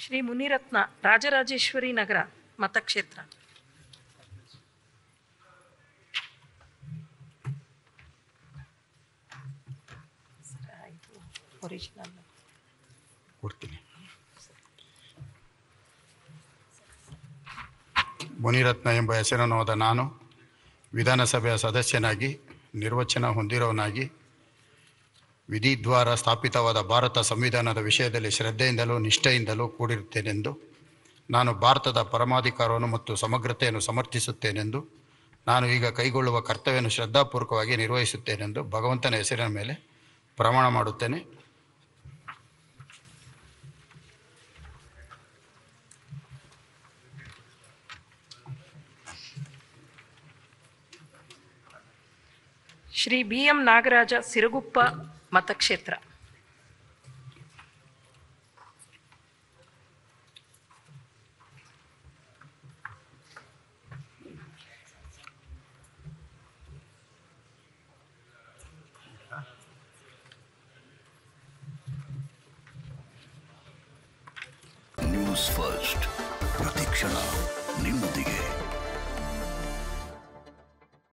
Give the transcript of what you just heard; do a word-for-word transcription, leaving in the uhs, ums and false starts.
ಶ್ರೀ ಮುನಿರತ್ನ ರಾಜರಾಜೇಶ್ವರಿ ನಗರ ಮತಕ್ಷೇತ್ರ. ಒರಿಜಿನಲ್ ಕೊಡ್ತೀನಿ. ಮುನಿರತ್ನ ಎಂಬ ಹೆಸರನ್ನು ಹೋದ ನಾನು ವಿಧಾನಸಭೆಯ ಸದಸ್ಯನಾಗಿ ನಿರ್ವಚನ ಹೊಂದಿರೋನಾಗಿ ವಿಧಿದ್ವಾರ ಸ್ಥಾಪಿತವಾದ ಭಾರತ ಸಂವಿಧಾನದ ವಿಷಯದಲ್ಲಿ ಶ್ರದ್ಧೆಯಿಂದಲೂ ನಿಷ್ಠೆಯಿಂದಲೂ ಕೂಡಿರುತ್ತೇನೆಂದು, ನಾನು ಭಾರತದ ಪರಮಾಧಿಕಾರವನ್ನು ಮತ್ತು ಸಮಗ್ರತೆಯನ್ನು ಸಮರ್ಥಿಸುತ್ತೇನೆಂದು, ನಾನು ಈಗ ಕೈಗೊಳ್ಳುವ ಕರ್ತವ್ಯವನ್ನು ಶ್ರದ್ಧಾಪೂರ್ವಕವಾಗಿ ನಿರ್ವಹಿಸುತ್ತೇನೆಂದು ಭಗವಂತನ ಹೆಸರಿನ ಮೇಲೆ ಪ್ರಮಾಣ ಮಾಡುತ್ತೇನೆ. ಶ್ರೀ ಬಿ ಎಂ ನಾಗರಾಜ ಸಿರುಗುಪ್ಪ ಮತಕ್ಷೇತ್ರ. ನ್ಯೂಸ್ ಫಸ್ಟ್ ಪ್ರತಿಕ್ಷಣ ನಿಮ್ಮೊಂದಿಗೆ.